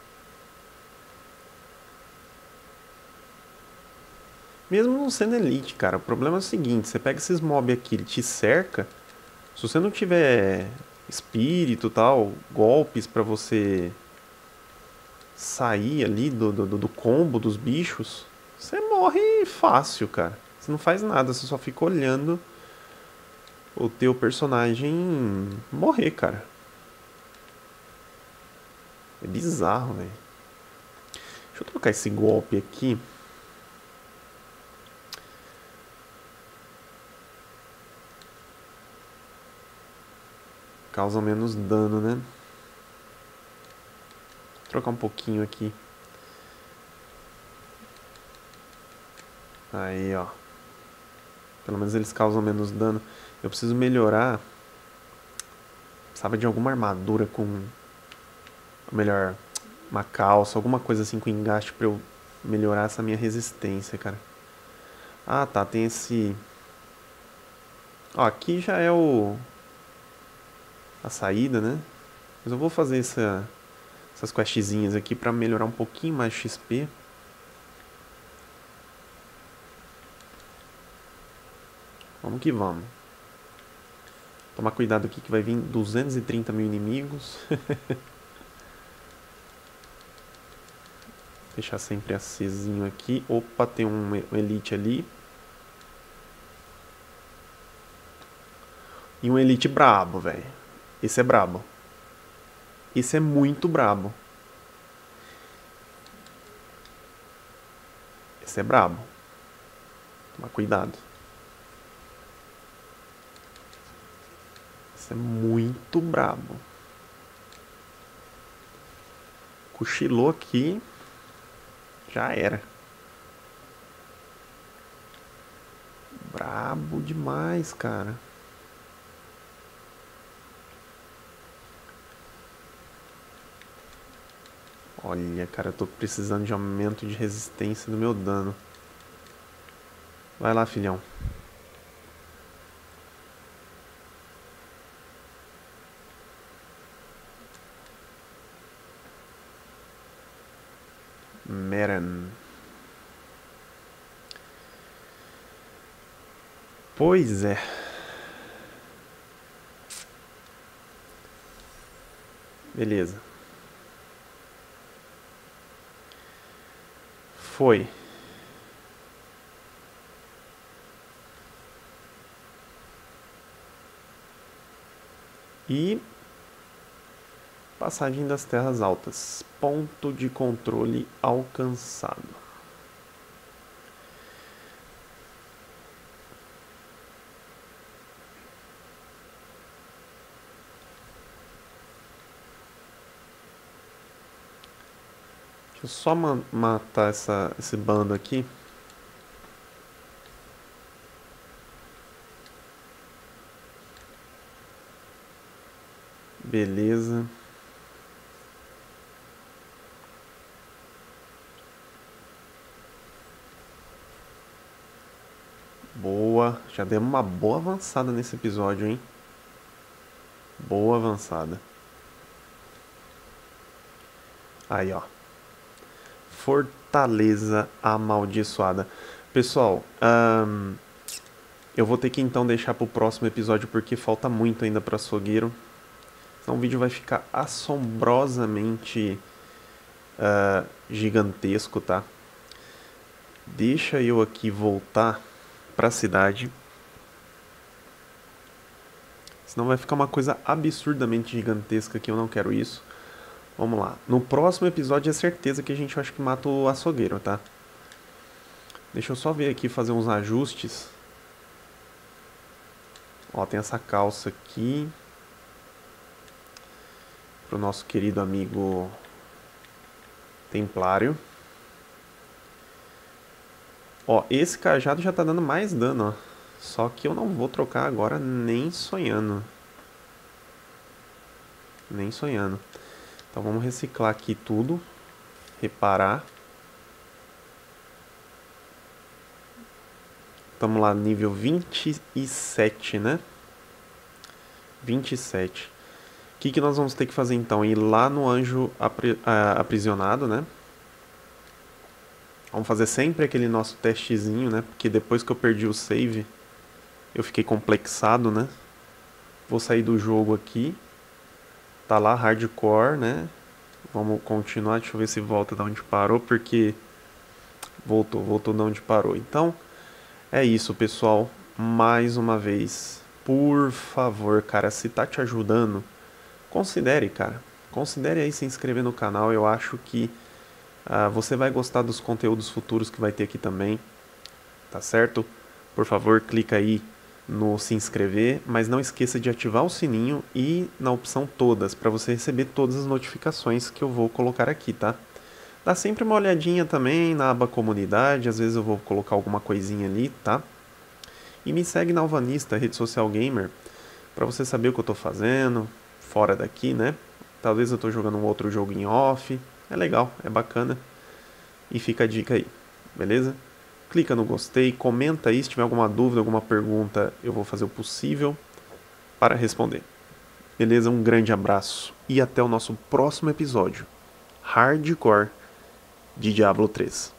Mesmo não sendo Elite, cara, o problema é o seguinte, você pega esses mob aqui, ele te cerca. Se você não tiver espírito e tal, golpes pra você sair ali do, do, do combo dos bichos, você morre fácil, cara. Você não faz nada, você só fica olhando o teu personagem morrer, cara. É bizarro, velho. Deixa eu trocar esse golpe aqui. Causa menos dano, né? Vou trocar um pouquinho aqui. Aí, ó. Pelo menos eles causam menos dano. Eu preciso melhorar. Precisava de alguma armadura com... Ou melhor, uma calça, alguma coisa assim com engaste pra eu melhorar essa minha resistência, cara. Ah, tá, tem esse... Ó, aqui já é o... a saída, né? Mas eu vou fazer essa... essas questzinhas aqui pra melhorar um pouquinho mais X P. Vamos que vamos. Tomar cuidado aqui que vai vir duzentos e trinta mil inimigos. Deixar sempre acesinho aqui. Opa, tem um Elite ali. E um Elite brabo, velho. Esse é brabo. Esse é muito brabo. Esse é brabo. Toma cuidado. Esse é muito brabo. Cochilou aqui. Já era. Brabo demais, cara. Olha, cara, eu tô precisando de aumento de resistência do meu dano. Vai lá, filhão. Meran. Pois é. Beleza. Foi. E passagem das terras altas. Ponto de controle alcançado. Deixa eu só ma matar essa, esse bando aqui. Beleza. Boa. Já demos uma boa avançada nesse episódio, hein? Boa avançada. Aí, ó. Fortaleza amaldiçoada. Pessoal, um, eu vou ter que então deixar pro próximo episódio porque falta muito ainda para açougueiro. Então o vídeo vai ficar assombrosamente uh, gigantesco, tá? Deixa eu aqui voltar pra cidade. Senão vai ficar uma coisa absurdamente gigantesca que eu não quero isso. Vamos lá. No próximo episódio é certeza que a gente acho que mata o açougueiro, tá? Deixa eu só ver aqui, fazer uns ajustes. Ó, tem essa calça aqui. Pro nosso querido amigo Templário. Ó, esse cajado já tá dando mais dano, ó. Só que eu não vou trocar agora nem sonhando. Nem sonhando. Então vamos reciclar aqui tudo. Reparar. Estamos lá nível vinte e sete, né? vinte e sete. O que, que nós vamos ter que fazer então? Ir lá no anjo apri aprisionado, né? Vamos fazer sempre aquele nosso testezinho, né? Porque depois que eu perdi o save, eu fiquei complexado, né? Vou sair do jogo aqui. Tá lá, hardcore, né? Vamos continuar, deixa eu ver se volta de onde parou, porque voltou, voltou de onde parou. Então, é isso, pessoal. Mais uma vez, por favor, cara, se tá te ajudando, considere, cara. Considere aí se inscrever no canal. Eu acho que uh, você vai gostar dos conteúdos futuros que vai ter aqui também. Tá certo? Por favor, clica aí no se inscrever, mas não esqueça de ativar o sininho e na opção todas, para você receber todas as notificações que eu vou colocar aqui, tá? Dá sempre uma olhadinha também na aba comunidade, às vezes eu vou colocar alguma coisinha ali, tá? E me segue na Alvanista, rede social gamer, para você saber o que eu tô fazendo, fora daqui, né? Talvez eu tô jogando um outro jogo em off, é legal, é bacana. E fica a dica aí, beleza? Clica no gostei, comenta aí, se tiver alguma dúvida, alguma pergunta, eu vou fazer o possível para responder. Beleza? Um grande abraço e até o nosso próximo episódio. Hardcore de Diablo três.